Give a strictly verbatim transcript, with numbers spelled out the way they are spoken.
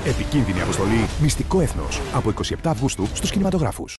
Επικίνδυνη αποστολή, μυστικό έθνος. Από εικοστή εβδόμη Αυγούστου στους κινηματογράφους.